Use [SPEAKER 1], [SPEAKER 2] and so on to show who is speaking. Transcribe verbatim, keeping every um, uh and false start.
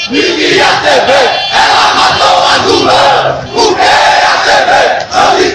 [SPEAKER 1] Ninguém a T V, ela matou a Lula. O que é a T V?